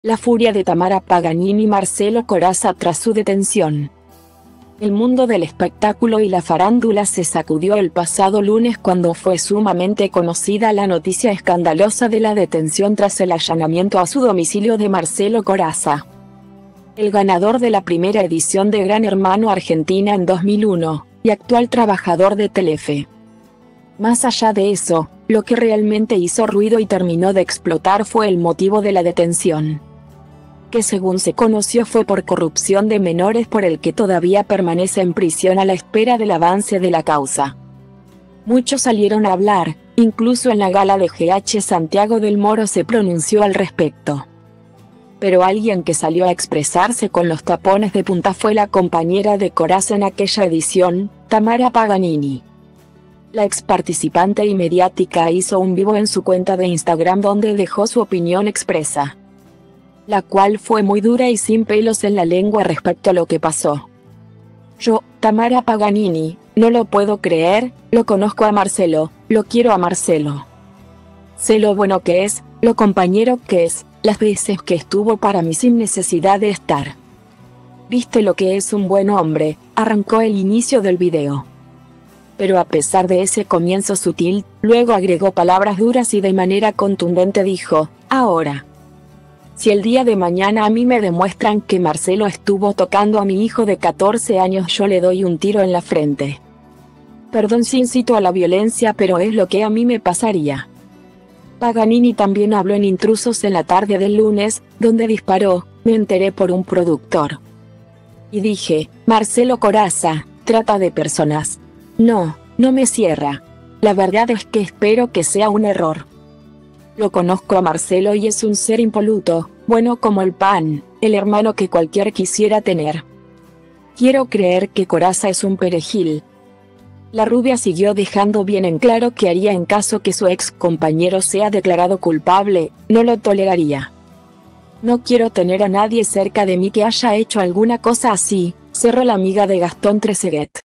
La furia de Tamara Paganini y Marcelo Corazza tras su detención. El mundo del espectáculo y la farándula se sacudió el pasado lunes cuando fue sumamente conocida la noticia escandalosa de la detención tras el allanamiento a su domicilio de Marcelo Corazza, el ganador de la primera edición de Gran Hermano Argentina en 2001, y actual trabajador de Telefe. Más allá de eso, lo que realmente hizo ruido y terminó de explotar fue el motivo de la detención, que según se conoció fue por corrupción de menores, por el que todavía permanece en prisión a la espera del avance de la causa. Muchos salieron a hablar, incluso en la gala de GH Santiago del Moro se pronunció al respecto. Pero alguien que salió a expresarse con los tapones de punta fue la compañera de Corazza en aquella edición, Tamara Paganini. La ex participante y mediática hizo un vivo en su cuenta de Instagram donde dejó su opinión expresa, la cual fue muy dura y sin pelos en la lengua respecto a lo que pasó. Yo, Tamara Paganini, no lo puedo creer, lo conozco a Marcelo, lo quiero a Marcelo. Sé lo bueno que es, lo compañero que es, las veces que estuvo para mí sin necesidad de estar. ¿Viste lo que es un buen hombre?, arrancó el inicio del video. Pero a pesar de ese comienzo sutil, luego agregó palabras duras y de manera contundente dijo: ahora, si el día de mañana a mí me demuestran que Marcelo estuvo tocando a mi hijo de 14 años, yo le doy un tiro en la frente. Perdón si incito a la violencia, pero es lo que a mí me pasaría. Paganini también habló en Intrusos en la tarde del lunes, donde disparó: me enteré por un productor. Y dije, Marcelo Corazza, trata de personas. No, no me cierra. La verdad es que espero que sea un error. Lo conozco a Marcelo y es un ser impoluto, bueno como el pan, el hermano que cualquiera quisiera tener. Quiero creer que Corazza es un perejil. La rubia siguió dejando bien en claro que haría en caso que su ex compañero sea declarado culpable, no lo toleraría. No quiero tener a nadie cerca de mí que haya hecho alguna cosa así, cerró la amiga de Gastón Trezeguet.